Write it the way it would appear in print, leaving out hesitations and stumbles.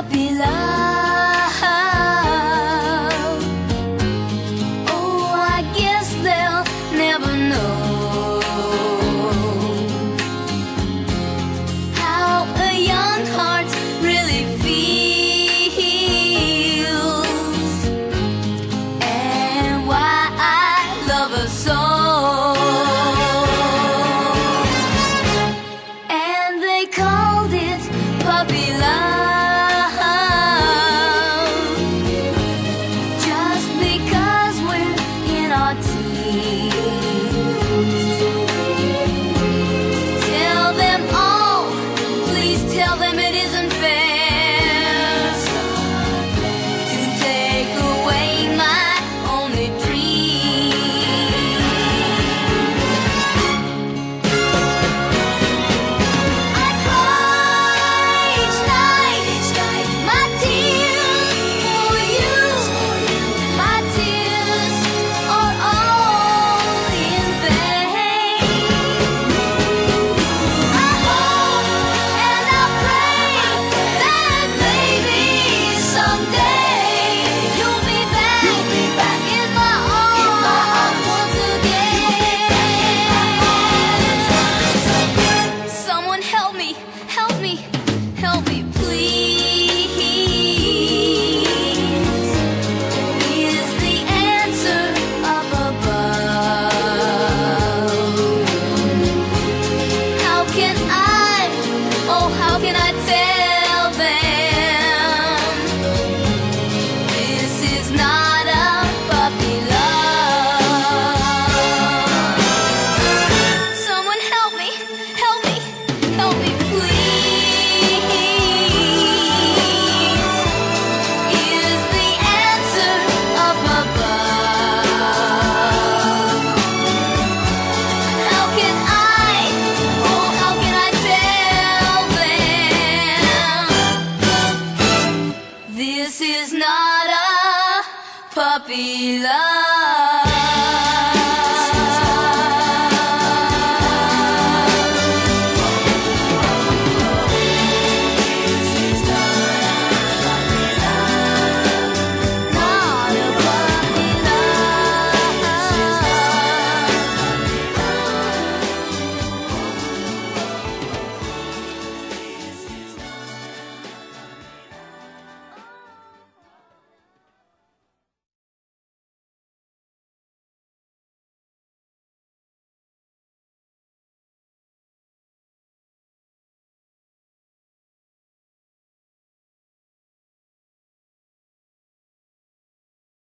puppy love. Oh, I guess they'll never know how a young heart really feels, and why I love her so. And they called it puppy love, just because we're in our teens. Tell them all, please tell them it isn't fair to take away my only dream. I cry each night, my tears for you. My tears are all in vain. I hope and I pray that maybe someday you'll be back in my arms once again. Someone help me, please. Is the answer up above? How can I tell them this is not a puppy love? Someone help me, please. Is the answer up above? How can I tell them this is not a puppy love?